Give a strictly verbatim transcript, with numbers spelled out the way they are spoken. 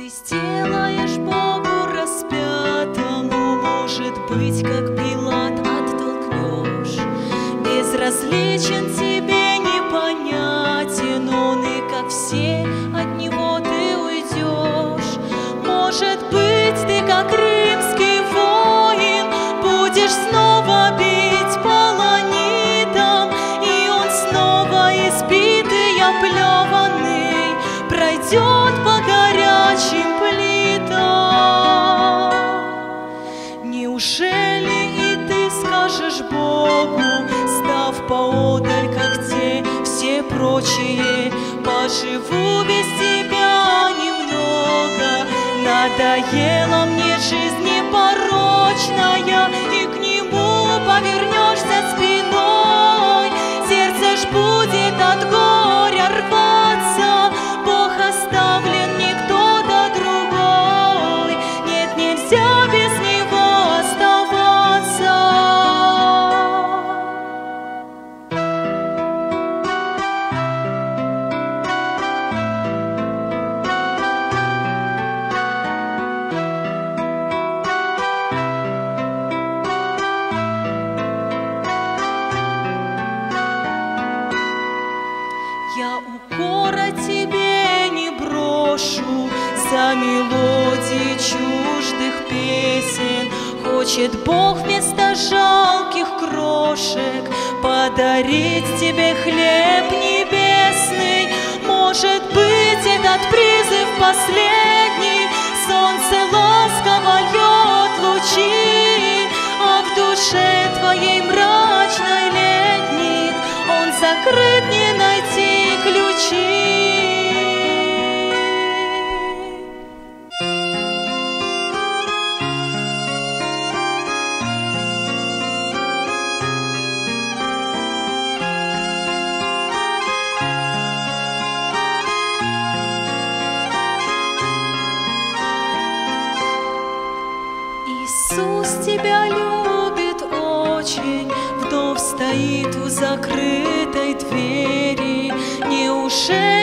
Ты сделаешь Богу распятому, может быть, как Пилат оттолкнешь. Безразличен тебе, непонятен он, и как все от него ты уйдешь. Может быть, ты как римский воин будешь снова бить полонитом, и он снова избитый, оплеванный пройдет по горячим плитам. Неужели и ты скажешь Богу, став поодаль, как те все прочие: поживу без тебя немного, надоела мне жизнь непорочная, и к нему повернешься спиной. Сердце ж будет от горя рваться, Бог оставлен, не кто-то другой. Нет, нельзя без него оставаться. Я укора тебе не брошу за мелодии чуждых песен. Хочет Бог вместо жалких крошек подарить тебе хлеб небесный. Может быть, этот призыв последний, солнце ласково льет лучи, а в душе твоей мрачной летник он закрыт, не найти ключи. Иисус тебя любит очень, вновь стоит у закрытой двери. Неужели